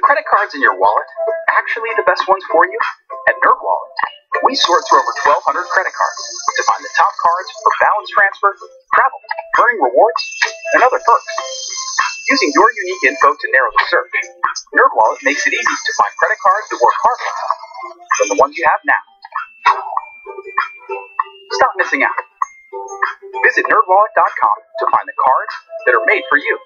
credit cards in your wallet actually the best ones for you? At NerdWallet, we sort through over 1,200 credit cards to find the top cards for balance transfer, travel, earning rewards, and other perks. Using your unique info to narrow the search, NerdWallet makes it easy to find credit cards that work hard for the ones you have now. Stop missing out. Visit nerdwallet.com to find the cards that are made for you.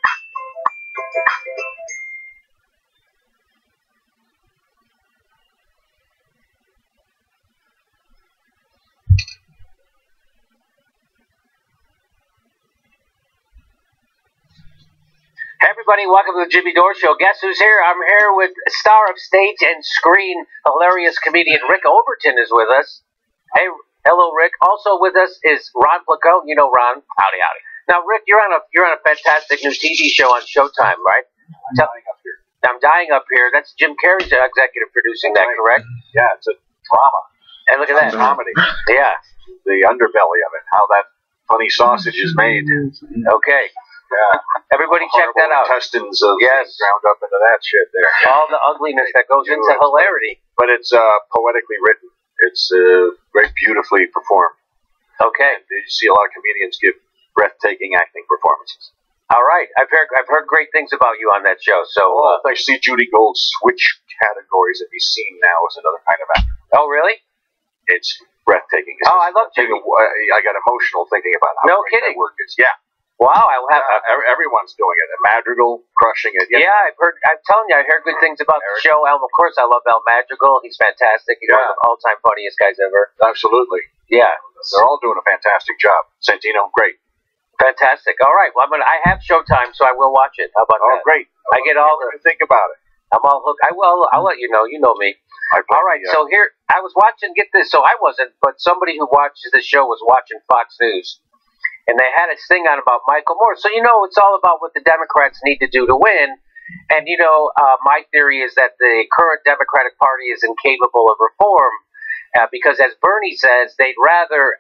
Hey everybody, welcome to the Jimmy Dore Show. Guess who's here? I'm here with star of stage and screen, hilarious comedian Rick Overton is with us. Hey, hello Rick. Also with us is Ron Placone. You know Ron. Howdy, howdy. Now Rick, you're on a fantastic new TV show on Showtime, right? I'm dying up here. I'm dying up here. That's Jim Carrey's executive producing that, correct? Yeah, it's a drama. And look at that. Comedy. Yeah. The underbelly of it, how that funny sausage is made. Okay. Yeah. Everybody check that out. Intestines of Yes. ground up into that shit there. All the ugliness that goes into hilarity. But it's poetically written. It's very beautifully performed. Okay. And you see a lot of comedians give breathtaking acting performances. All right. I've heard great things about you on that show. So If I see Judy Gold switch categories and be seen now as another kind of actor. Oh, really? It's breathtaking. It's I love Judy. I got emotional thinking about how No great kidding. that work is. Yeah. Wow, I will have. Everyone's doing it. And Madrigal crushing it. Yeah, I've heard. I'm telling you, I heard good things about the show. Of course, I love Al Madrigal. He's fantastic. He's one of the all-time funniest guys ever. Absolutely. Yeah, they're all doing a fantastic job. Santino, great. Fantastic. All right. Well, I have Showtime, so I will watch it. How about that? Oh, great. I get all the. Think about it. I'm all hooked. I will. I'll let you know. You know me. All right. So here, I was watching. Get this. So I wasn't, but somebody who watches the show was watching Fox News. And they had a thing on about Michael Moore. So, it's all about what the Democrats need to do to win. And, my theory is that the current Democratic Party is incapable of reform because, as Bernie says, they'd rather,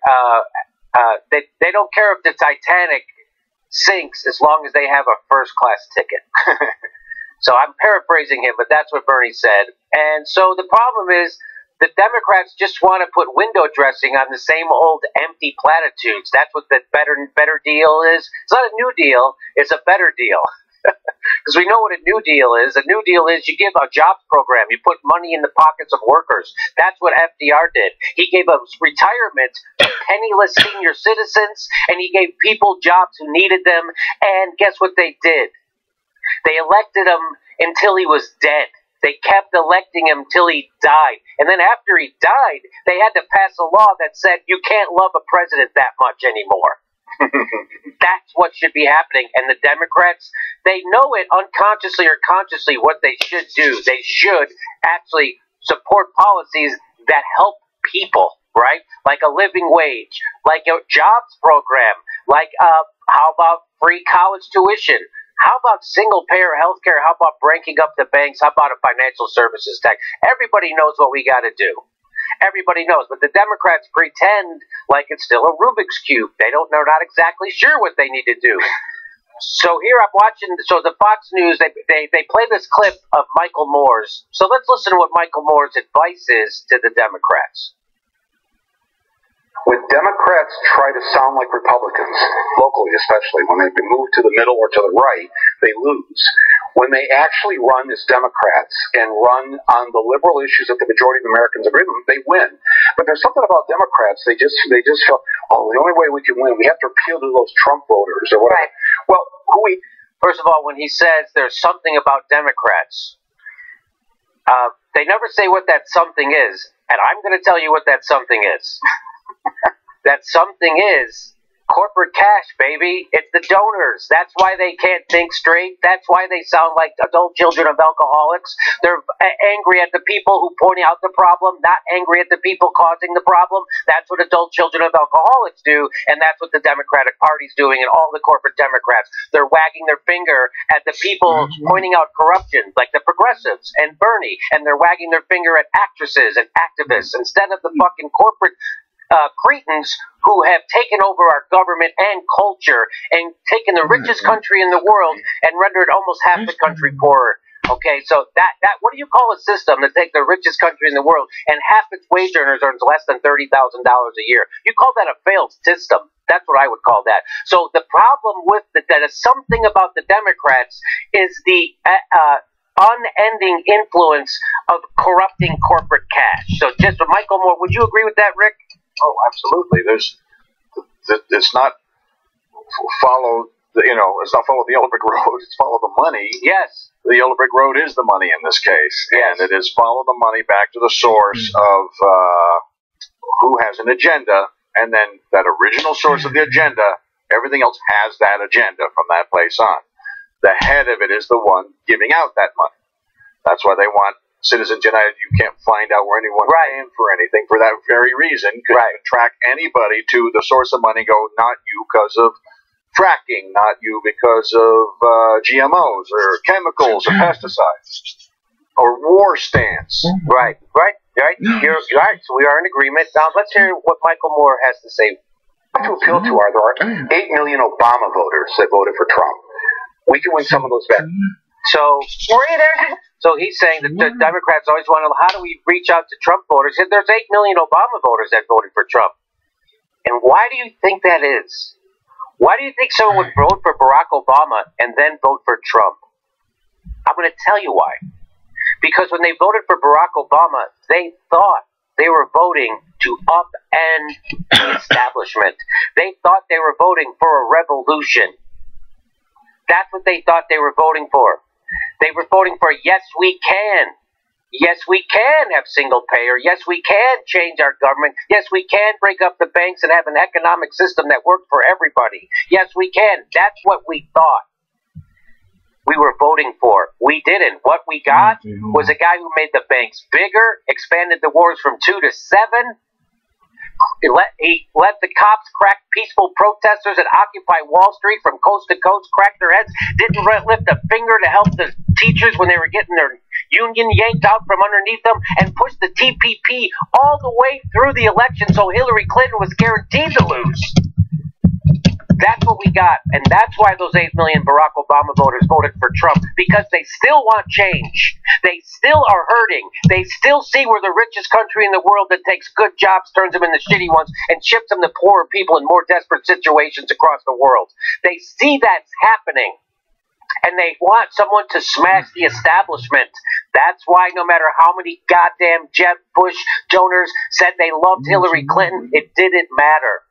they don't care if the Titanic sinks as long as they have a first-class ticket. So I'm paraphrasing him, but that's what Bernie said. And so the problem is, the Democrats just want to put window dressing on the same old empty platitudes. That's what the better deal is. It's not a new deal. It's a better deal. Because we know what a new deal is. A new deal is you give a jobs program. You put money in the pockets of workers. That's what FDR did. He gave a retirement to penniless senior citizens, and he gave people jobs who needed them. And guess what they did? They elected him until he was dead. They kept electing him till he died. And then after he died, they had to pass a law that said you can't love a president that much anymore. That's what should be happening. And the Democrats, they know it unconsciously or consciously what they should do. They should actually support policies that help people, right? Like a living wage, like a jobs program, like how about free college tuition? How about single-payer health care? How about breaking up the banks? How about a financial services tax? Everybody knows what we got to do. Everybody knows. But the Democrats pretend like it's still a Rubik's Cube. They're not exactly sure what they need to do. So here I'm watching, so the Fox News, they play this clip of Michael Moore's. So let's listen to what Michael Moore's advice is to the Democrats. When Democrats try to sound like Republicans, locally especially, when they move to the middle or to the right, they lose. When they actually run as Democrats and run on the liberal issues that the majority of Americans agree with, they win. But there's something about Democrats, they just feel, the only way we can win, we have to appeal to those Trump voters or whatever. Well, first of all, when he says there's something about Democrats, they never say what that something is. And I'm going to tell you what that something is. That something is corporate cash, baby. It's the donors. That's why they can't think straight. That's why they sound like adult children of alcoholics. They're angry at the people who point out the problem, not angry at the people causing the problem. That's what adult children of alcoholics do, and that's what the Democratic Party's doing and all the corporate Democrats. They're wagging their finger at the people pointing out corruption, like the progressives and Bernie, and they're wagging their finger at actresses and activists instead of the fucking corporate cretins who have taken over our government and culture and taken the richest country in the world and rendered almost half the country poorer. Okay, so that what do you call a system that takes the richest country in the world and half its wage earners earns less than $30,000 a year? You call that a failed system? That's what I would call that. So the problem with that is something about the Democrats is the unending influence of corrupting corporate cash. So just Michael Moore, would you agree with that, Rick? Oh, absolutely. It's not follow the yellow brick road. It's follow the money. Yes. The yellow brick road is the money in this case, yes. And it is follow the money back to the source of who has an agenda, and then that original source of the agenda. Everything else has that agenda from that place on. The head of it is the one giving out that money. That's why they want Citizens United. You can't find out where anyone's paying for anything for that very reason. Because you can track anybody to the source of money. Go, not you because of fracking, not you because of GMOs or chemicals or pesticides or war stance. Right. You're right. So we are in agreement. Now let's hear what Michael Moore has to say. To appeal to there are 8 million Obama voters that voted for Trump. We can win some of those back. So he's saying that the Democrats always want to, how do we reach out to Trump voters? There's 8 million Obama voters that voted for Trump. And why do you think that is? Why do you think someone would vote for Barack Obama and then vote for Trump? I'm going to tell you why. Because when they voted for Barack Obama, they thought they were voting to upend the establishment. They thought they were voting for a revolution. That's what they thought they were voting for. They were voting for, yes, we can. Yes, we can have single payer. Yes, we can change our government. Yes, we can break up the banks and have an economic system that works for everybody. Yes, we can. That's what we thought we were voting for. We didn't. What we got was a guy who made the banks bigger, expanded the wars from 2 to 7. He let the cops crack peaceful protesters at Occupy Wall Street from coast to coast, crack their heads, didn't lift a finger to help the teachers when they were getting their union yanked out from underneath them, and pushed the TPP all the way through the election so Hillary Clinton was guaranteed to lose. That's what we got, and that's why those 8 million Barack Obama voters voted for Trump, because they still want change. They still are hurting. They still see we're the richest country in the world that takes good jobs, turns them into shitty ones, and ships them to poorer people in more desperate situations across the world. They see that's happening, and they want someone to smash the establishment. That's why no matter how many goddamn Jeb Bush donors said they loved Hillary Clinton, it didn't matter.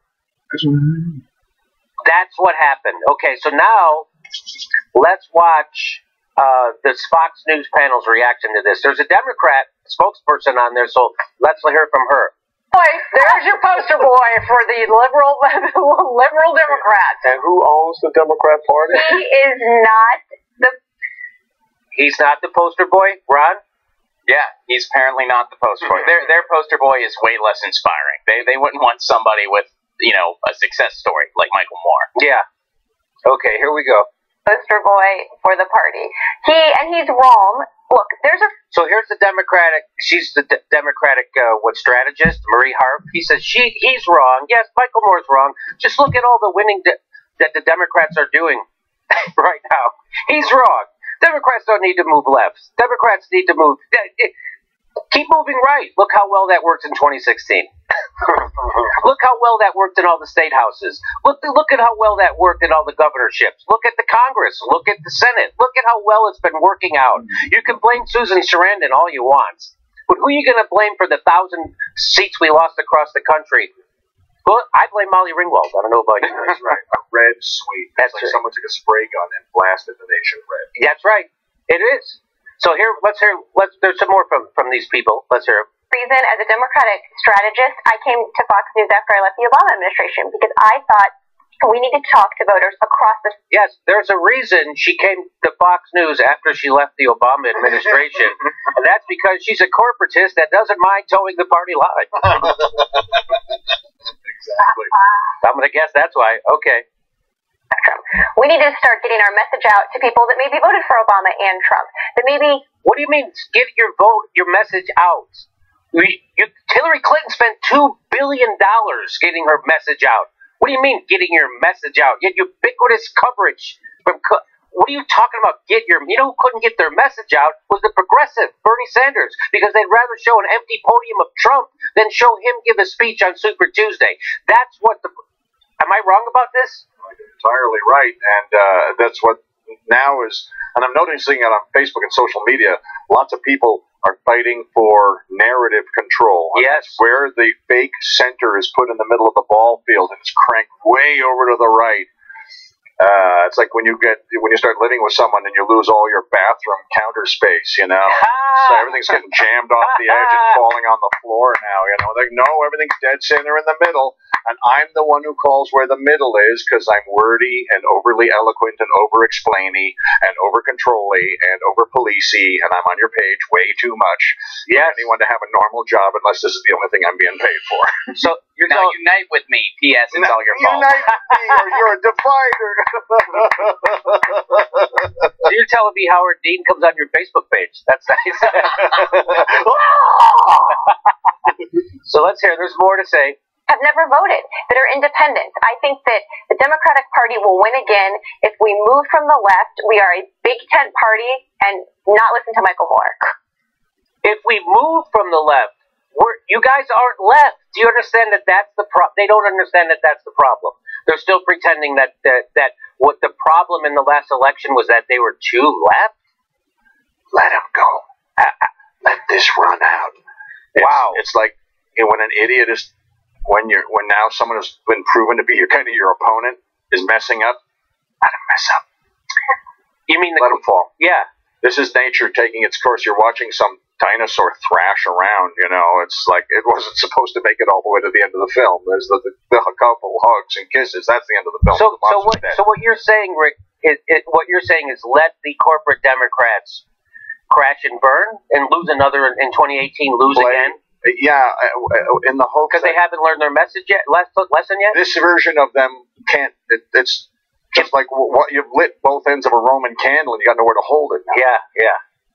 That's what happened. Okay, so now let's watch the Fox News panel's reaction to this. There's a Democrat spokesperson on there, so let's hear from her. Boy, there's your poster boy for the liberal Democrats. And who owns the Democrat Party? He is not the... He's not the poster boy, Ron? Yeah, he's apparently not the poster boy. Their poster boy is way less inspiring. They wouldn't want somebody with, a success story like Michael Moore. Yeah. Okay, here we go. Poster boy for the party. He's wrong. Look, So here's the Democratic, she's the Democratic, strategist, Marie Harf. He says he's wrong. Yes, Michael Moore's wrong. Just look at all the winning that the Democrats are doing right now. He's wrong. Democrats don't need to move left. Democrats need to move. Keep moving right. Look how well that worked in 2016. Look how well that worked in all the state houses. Look at how well that worked in all the governorships. Look at the Congress. Look at the Senate. Look at how well it's been working out. You can blame Susan Sarandon all you want, but who are you going to blame for the 1,000 seats we lost across the country? Well, I blame Molly Ringwald. I don't know about you. That's right. A red sweep. That's like someone took a spray gun and blasted the nation red. That's right. It is. So here, there's some more from these people. Let's hear them. Reason, as a Democratic strategist, I came to Fox News after I left the Obama administration because I thought we need to talk to voters across the... Yes, there's a reason she came to Fox News after she left the Obama administration, and that's because she's a corporatist that doesn't mind towing the party line. Exactly. I'm going to guess that's why. Okay. We need to start getting our message out to people that maybe voted for Obama and Trump. That maybe... What do you mean, get your message out? Hillary Clinton spent $2 billion getting her message out. What do you mean, getting your message out? You had ubiquitous coverage from what are you talking about? You know who couldn't get their message out was the progressive, Bernie Sanders, because they'd rather show an empty podium of Trump than show him give a speech on Super Tuesday. That's what am I wrong about this? Entirely right, and that's what now is, and I'm noticing it on Facebook and social media, lots of people are fighting for narrative control. Yes. Where the fake center is put in the middle of the ball field and it's cranked way over to the right. It's like when you start living with someone and you lose all your bathroom counter space, you know. So everything's getting jammed off the edge and falling on the floor now, you know. Like, no, everything's dead center in the middle, and I'm the one who calls where the middle is because I'm wordy and overly eloquent and over-explainy and over-controlly and over-policey, and I'm on your page way too much. Yes. For anyone to have a normal job unless this is the only thing I'm being paid for. So you're now unite with me. P.S. It's all your fault. Unite with me, or you're a divider. So you're telling me Howard Dean comes on your Facebook page? That's nice. So let's hear. There's more to say. Have never voted, that are independent. I think that the Democratic Party will win again if we move from the left. We are a big tent party and not listen to Michael Moore. If we move from the left, you guys aren't left. Do you understand that that's the problem? They don't understand that that's the problem. They're still pretending that what the problem in the last election was that they were too left. Let them go. Let this run out. Wow. It's like, you know, when an idiot is, when now someone has been proven to be your opponent is messing up, let him mess up. You mean let him fall? Yeah. This is nature taking its course. You're watching some dinosaur thrash around, you know. It's like it wasn't supposed to make it all the way to the end of the film. There's the couple hugs and kisses. That's the end of the film. So what you're saying, Rick, what you're saying is let the corporate Democrats crash and burn and lose another in 2018, again. Yeah, in the hope because they haven't learned their message yet, lesson yet. This version of them can't. It's just like what you've lit both ends of a Roman candle and you got nowhere to hold it now. Yeah.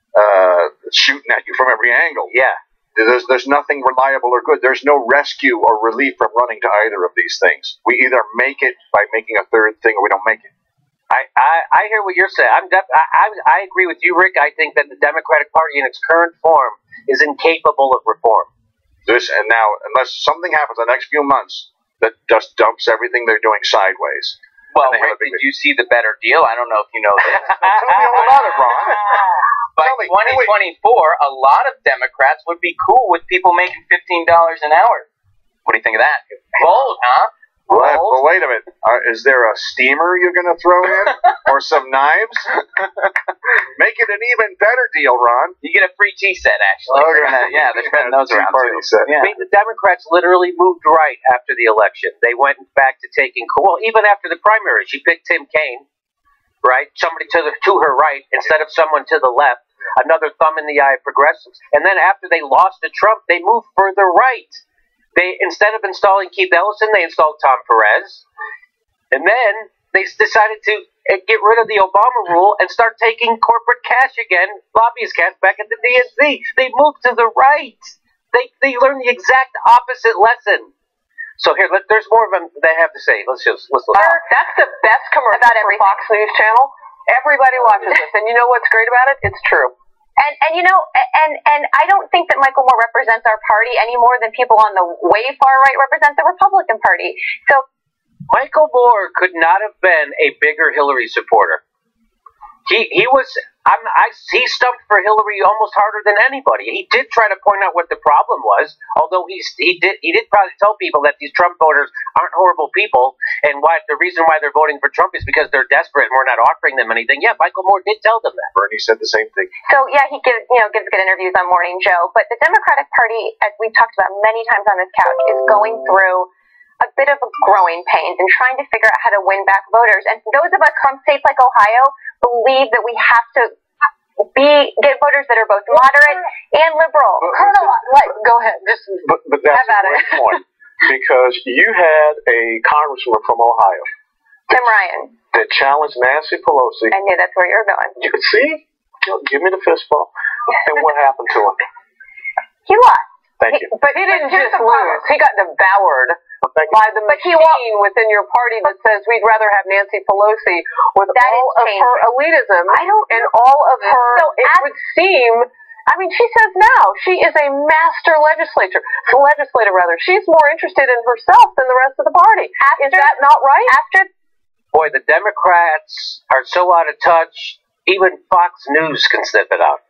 It's shooting at you from every angle. Yeah. There's nothing reliable or good. There's no rescue or relief from running to either of these things. We either make it by making a third thing, or we don't make it. I hear what you're saying. I agree with you, Rick. I think that the Democratic Party in its current form is incapable of reform. And now, unless something happens in the next few months that just dumps everything they're doing sideways. Well, Rick, did you see the better deal? I don't know if you know this. Tell me all about it, Ron. By 2024, a lot of Democrats would be cool with people making $15 an hour. What do you think of that? Bold, huh? Well, wait a minute. Is there a steamer you're going to throw in? Or some knives? Make it an even better deal, Ron. You get a free tea set, actually. Oh, they're spreading those around, too. Yeah. I mean, the Democrats literally moved right after the election. They went back to taking, even after the primary, she picked Tim Kaine, right? Somebody to her right instead of someone to the left. Another thumb in the eye of progressives. And then after they lost to Trump, they moved further right. They, instead of installing Keith Ellison, they installed Tom Perez. And then they decided to get rid of the Obama rule and start taking corporate cash again, lobbyist cash, back at the DNC. They moved to the right. They learned the exact opposite lesson. So here, there's more of them they have to say. Let's look. That's the best commercial for Fox News Channel. Everybody watches this, and you know what's great about it? It's true. And you know, and I don't think that Michael Moore represents our party any more than people on the way far right represent the Republican Party. So Michael Moore could not have been a bigger Hillary supporter. He was. He stumped for Hillary almost harder than anybody. He did try to point out what the problem was, although he did probably tell people that these Trump voters aren't horrible people, and the reason why they're voting for Trump is because they're desperate and we're not offering them anything. Yeah, Michael Moore did tell them that. Bernie said the same thing. So yeah, he gives good interviews on Morning Joe, but the Democratic Party, as we've talked about many times on this couch, is going through a bit of growing pains and trying to figure out how to win back voters. And those of us from states like Ohio believe that we have to get voters that are both moderate and liberal. Colonel, go ahead. But that's a great point. Because you had a congresswoman from Ohio, Tim Ryan, that challenged Nancy Pelosi. I knew that's where you were going. You could see? Give me the fist bump. And what happened to him? He lost. Thank you. But he didn't just lose. He got devoured by the machine within your party that says we'd rather have Nancy Pelosi with all of her elitism and all of her, it would seem, I mean, she says now she is a master legislator. She's more interested in herself than the rest of the party. Is that not right? Boy, the Democrats are so out of touch, even Fox News can sniff it out.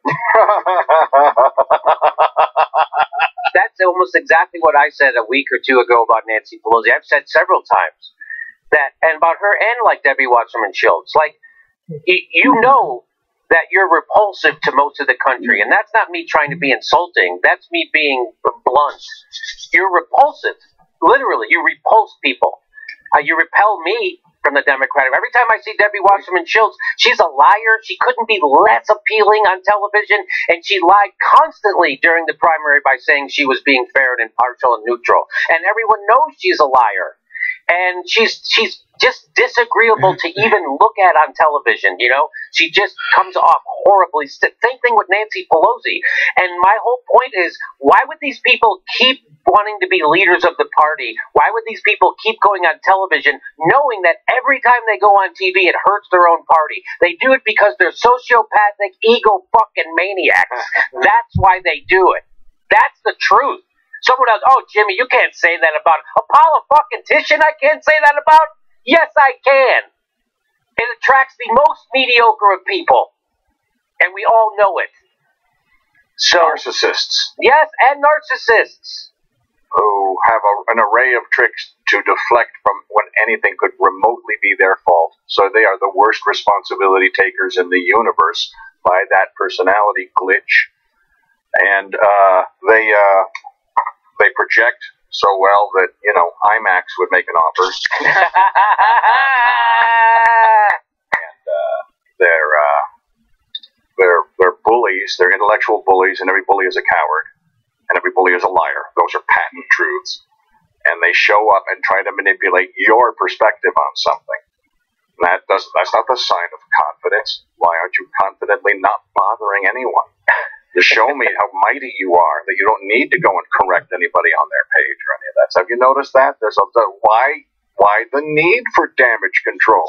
That's almost exactly what I said a week or two ago about Nancy Pelosi. I've said several times that, and about her and like Debbie Wasserman Schultz. Like, you know that you're repulsive to most of the country, and that's not me trying to be insulting. That's me being blunt. You're repulsive. Literally, you repulse people. You repel me from the Democratic. Every time I see Debbie Wasserman Schultz, she's a liar. She couldn't be less appealing on television, and she lied constantly during the primary by saying she was being fair and impartial and neutral. And everyone knows she's a liar. And she's just disagreeable to even look at on television, you know? She just comes off horribly. Same thing with Nancy Pelosi. And my whole point is, why would these people keep wanting to be leaders of the party? Why would these people keep going on television knowing that every time they go on TV it hurts their own party? They do it because they're sociopathic, ego fucking maniacs. That's why they do it. That's the truth. Someone else, oh, Jimmy, you can't say that about Paula fucking Tishin. I can't say that about? Yes, I can. It attracts the most mediocre of people. And we all know it. So, narcissists. Yes, and narcissists. Who have an array of tricks to deflect from when anything could remotely be their fault. So they are the worst responsibility takers in the universe by that personality glitch. And they project so well that, you know, IMAX would make an offer. And they're bullies, they're intellectual bullies, and every bully is a coward. And every bully is a liar. Those are patent truths. And they show up and try to manipulate your perspective on something. And that's not the sign of confidence. Why aren't you confidently not bothering anyone? To show me how mighty you are, that you don't need to go and correct anybody on their page or any of that. So have you noticed that? There's why the need for damage control?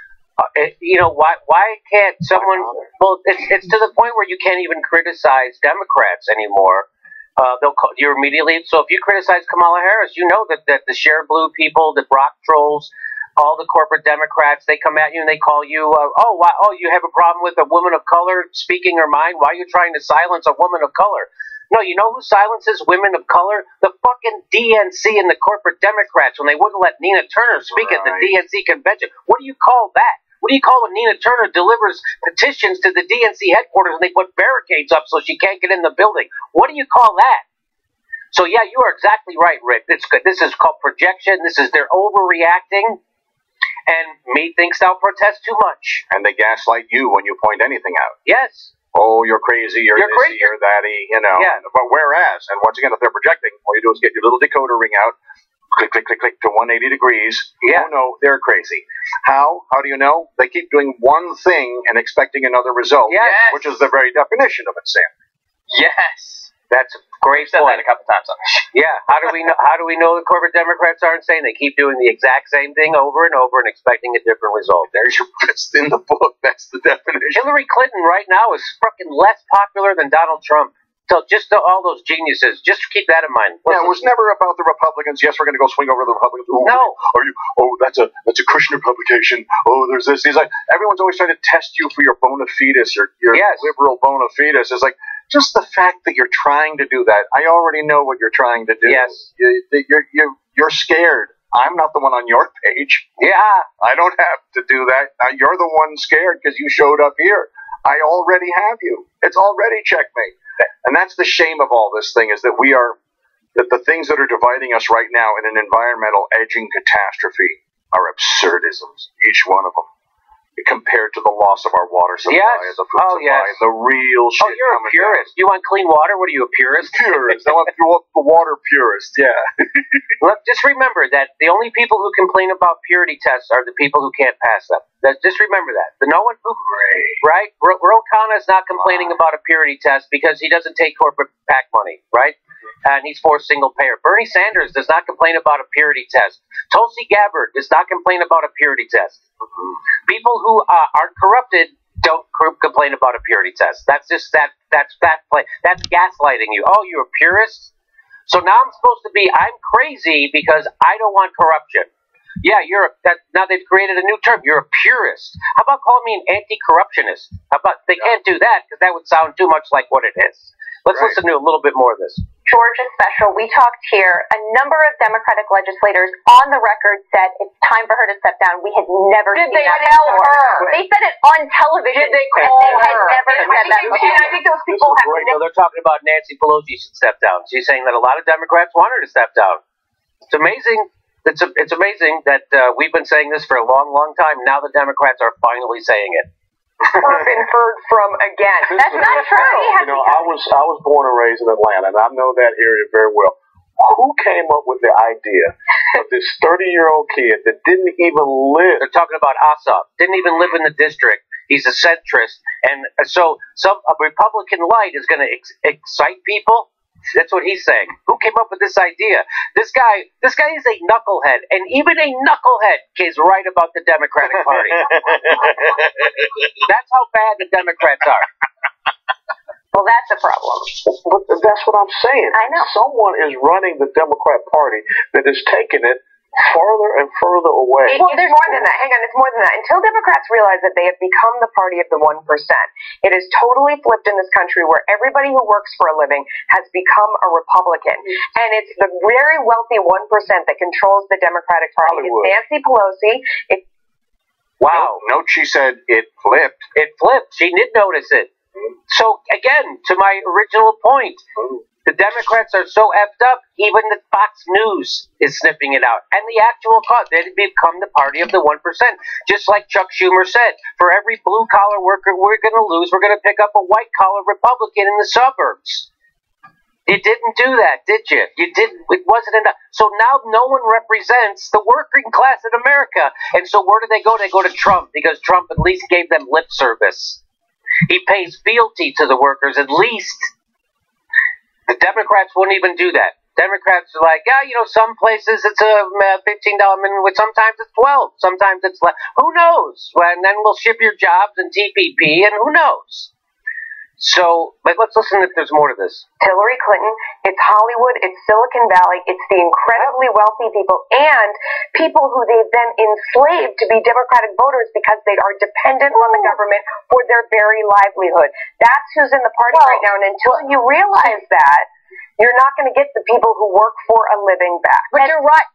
You know, why can't someone? Well, it's to the point where you can't even criticize Democrats anymore. They'll call you immediately. So if you criticize Kamala Harris, you know that the Share Blue people, the Brock trolls, all the corporate Democrats, they come at you and they call you, you have a problem with a woman of color speaking her mind? Why are you trying to silence a woman of color? No, you know who silences women of color? The fucking DNC and the corporate Democrats when they wouldn't let Nina Turner speak at the DNC convention. What do you call that? What do you call when Nina Turner delivers petitions to the DNC headquarters and they put barricades up so she can't get in the building? What do you call that? So yeah, you are exactly right, Rick. It's good. This is called projection. This is they're overreacting. And me thinks thou protest too much. And they gaslight you when you point anything out. Yes. Oh, you're crazy, you're this, crazy. You're thatty, you know. Yeah. But whereas, and once again, if they're projecting, all you do is get your little decoder ring out, click, click, click, click to 180 degrees. Yeah. Oh, no, they're crazy. How? How do you know? They keep doing one thing and expecting another result. Yes. Which is the very definition of insanity. Yes. That's a great said point. that a couple times on the show. Yeah. How do we know the corporate Democrats aren't insane? They keep doing the exact same thing over and over and expecting a different result. There's your it's in the book. That's the definition. Hillary Clinton right now is fucking less popular than Donald Trump. So just all those geniuses, just keep that in mind. Yeah, it was never about the Republicans. Yes, we're going to go swing over the Republicans. Oh, no. That's a Christian publication. Oh, there's this. He's like, everyone's always trying to test you for your bona fides, your yes. liberal bona fides. It's like, just the fact that you're trying to do that, I already know what you're trying to do. Yes. You're scared. I'm not the one on your page. Yeah. I don't have to do that. You're the one scared because you showed up here. I already have you. It's already checkmate. And that's the shame of all this thing, is that that the things that are dividing us right now in an environmental edging catastrophe are absurdisms, each one of them, compared to the loss of our water supply, yes. the food supply, yes. the real shit. Oh, you're a purist. Down. You want clean water? What are you, a purist? Purist. I want the water purist, yeah. Look, just remember that the only people who complain about purity tests are the people who can't pass them. Just remember that. No one who, right? Ro Khanna is not complaining about a purity test because he doesn't take corporate PAC money, right? and he's for single payer. Bernie Sanders does not complain about a purity test. Tulsi Gabbard does not complain about a purity test. People who aren't corrupted don't complain about a purity test. That's just that's gaslighting you. Oh, you're a purist? So now I'm crazy because I don't want corruption. Yeah, now they've created a new term. You're a purist. How about calling me an anti-corruptionist? How about they can't do that because that would sound too much like what it is. Let's listen to a little bit more of this. Georgia special, we talked here. A number of Democratic legislators on the record said it's time for her to step down. We had never seen that before. They said it on television. They had never said that before. I think those people have. They're talking about Nancy Pelosi should step down. She's saying that a lot of Democrats want her to step down. It's amazing. It's amazing that we've been saying this for a long, long time. Now the Democrats are finally saying it. Or been heard from again. That's not true. I was born and raised in Atlanta, and I know that area very well. Who came up with the idea of this 30-year-old kid that didn't even live? They're talking about Ossoff. Didn't even live in the district. He's a centrist, and so a Republican light is going to excite people. That's what he's saying. Who came up with this idea? This guy is a knucklehead, and even a knucklehead is right about the Democratic Party. That's how bad the Democrats are. Well, that's a problem. But that's what I'm saying. I know. Someone is running the Democrat Party that is taking it farther and further away. Well, there's more than that. Hang on, it's more than that. Until Democrats realize that they have become the party of the 1%, it is totally flipped in this country where everybody who works for a living has become a Republican. And it's the very wealthy 1% that controls the Democratic Party. Hollywood. It's Nancy Pelosi. Wow. Note she said it flipped. It flipped. She did notice it. So, again, to my original point, the Democrats are so effed up, even the Fox News is sniffing it out. And the actual cause, they've become the party of the 1%. Just like Chuck Schumer said, for every blue-collar worker we're going to lose, we're going to pick up a white-collar Republican in the suburbs. You didn't do that, did you? You didn't. It wasn't enough. So now no one represents the working class in America. And so where do they go? They go to Trump, because Trump at least gave them lip service. He pays fealty to the workers, at least. The Democrats wouldn't even do that. Democrats are like, some places it's a $15 minimum, sometimes it's 12, sometimes it's less. Who knows? And then we'll ship your jobs and TPP, and who knows? So, let's listen if there's more to this. Hillary Clinton, it's Hollywood, it's Silicon Valley, it's the incredibly wealthy people and people who they've then enslaved to be Democratic voters because they are dependent on the government for their very livelihood. That's who's in the party right now, and until you realize that, you're not going to get the people who work for a living back. But you're right.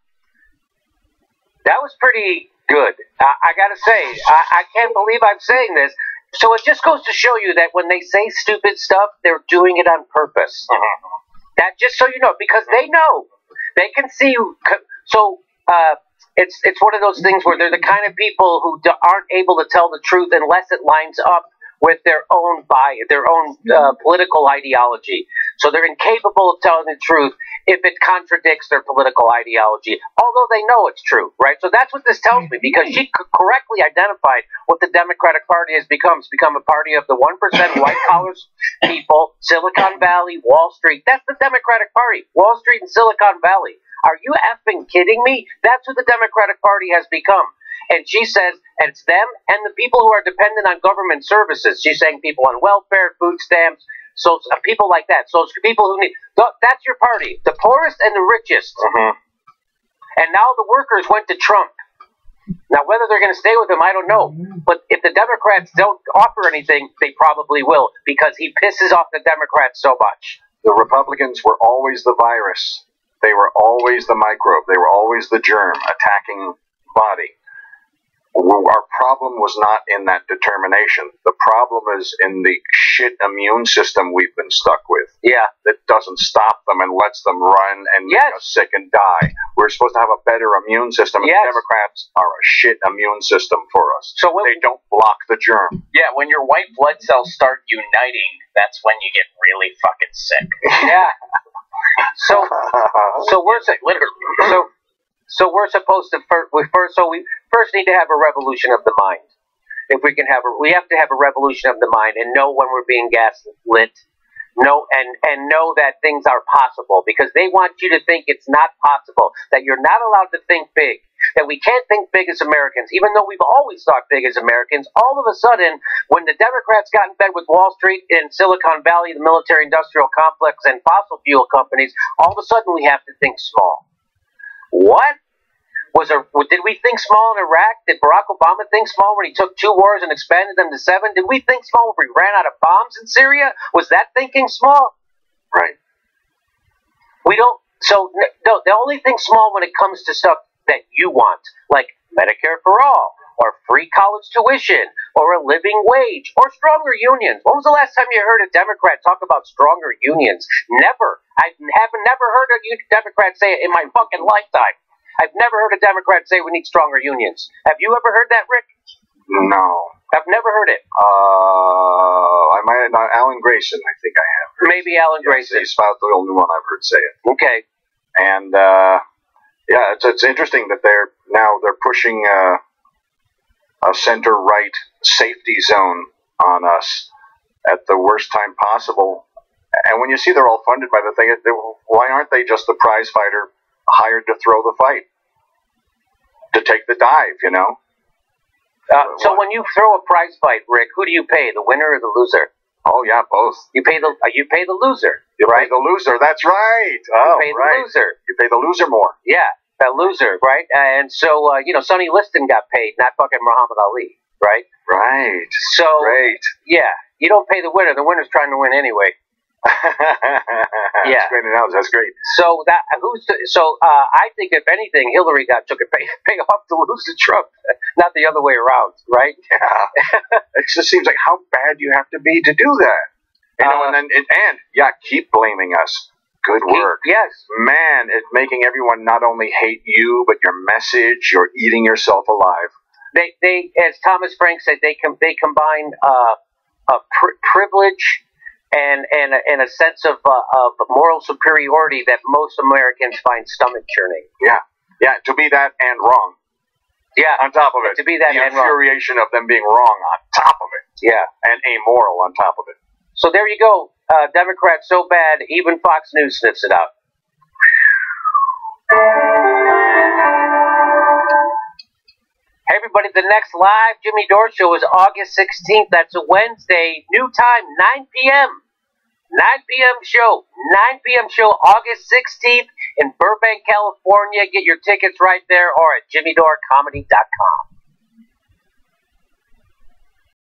That was pretty good. I got to say, I can't believe I'm saying this. So it just goes to show you that when they say stupid stuff, they're doing it on purpose. That just so you know, because they know. They can see. So it's one of those things where they're the kind of people who aren't able to tell the truth unless it lines up with their own political ideology. So they're incapable of telling the truth if it contradicts their political ideology, although they know it's true, right? So that's what this tells me, because she correctly identified what the Democratic Party has become. It's become a party of the 1% white-collar people, Silicon Valley, Wall Street. That's the Democratic Party, Wall Street and Silicon Valley. Are you effing kidding me? That's what the Democratic Party has become. And she says, and it's them and the people who are dependent on government services. She's saying people on welfare, food stamps, so people like that. So people who need, that's your party. The poorest and the richest. And now the workers went to Trump. Now, whether they're going to stay with him, I don't know. But if the Democrats don't offer anything, they probably will, because he pisses off the Democrats so much. The Republicans were always the virus. They were always the microbe. They were always the germ attacking body. Our problem was not in that determination. The problem is in the shit immune system we've been stuck with. Yeah. That doesn't stop them and lets them run and get us sick and die. We're supposed to have a better immune system. And the Democrats are a shit immune system for us. So they don't block the germ. Yeah, when your white blood cells start uniting, that's when you get really fucking sick. Yeah. So we're literally. So we're supposed to we first need to have a revolution of the mind. If we can we have to have a revolution of the mind and know when we're being gaslit, know and know that things are possible, because they want you to think it's not possible, that you're not allowed to think big, that we can't think big as Americans, even though we've always thought big as Americans. All of a sudden, when the Democrats got in bed with Wall Street and Silicon Valley, the military-industrial complex, and fossil fuel companies, all of a sudden we have to think small. What? Did we think small in Iraq? Did Barack Obama think small when he took 2 wars and expanded them to 7? Did we think small when we ran out of bombs in Syria? Was that thinking small? Right. We don't. So the only thing small when it comes to stuff that you want, like Medicare for all, or free college tuition, or a living wage, or stronger unions. When was the last time you heard a Democrat talk about stronger unions? Never. I have never heard a Democrat say it in my fucking lifetime. I've never heard a Democrat say we need stronger unions. Have you ever heard that, Rick? No. I've never heard it. I might have not. Alan Grayson, I think I have. Maybe Alan Grayson. He's about the only one I've heard say it. Okay. And yeah, it's interesting that they're pushing a center-right safety zone on us at the worst time possible. And when you see they're all funded by the thing, why aren't they just the prize fighter hired to throw the fight, to take the dive, you know? So when you throw a prize fight, Rick, who do you pay, the winner or the loser? Oh yeah, both. You pay the loser. You pay the loser. That's right. Oh, you pay the loser. You pay the loser more. Yeah, the loser, right? And so Sonny Liston got paid, not fucking Muhammad Ali, right? Right. So great. Yeah, you don't pay the winner. The winner's trying to win anyway. Yeah, that's great analogy. That's great. So I think if anything, Hillary took a pay off to lose to Trump, not the other way around, right? Yeah. It just seems like how bad you have to be to do that, you know. And keep blaming us. Good work. Yes, man, it's making everyone not only hate you, but your message. You're eating yourself alive. They as Thomas Frank said, they combine privilege and a sense of moral superiority that most Americans find stomach churning. Yeah, to be that and wrong. Yeah, on top of it, to be that the and wrong. infuriation of them being wrong on top of it. Yeah, and amoral on top of it. So there you go. Democrats so bad, even Fox News sniffs it out. Hey everybody, the next live Jimmy Dore show is August 16th. That's a Wednesday. New time, 9 p.m. 9 p.m. show. 9 p.m. show, August 16th in Burbank, California. Get your tickets right there or at JimmyDoreComedy.com.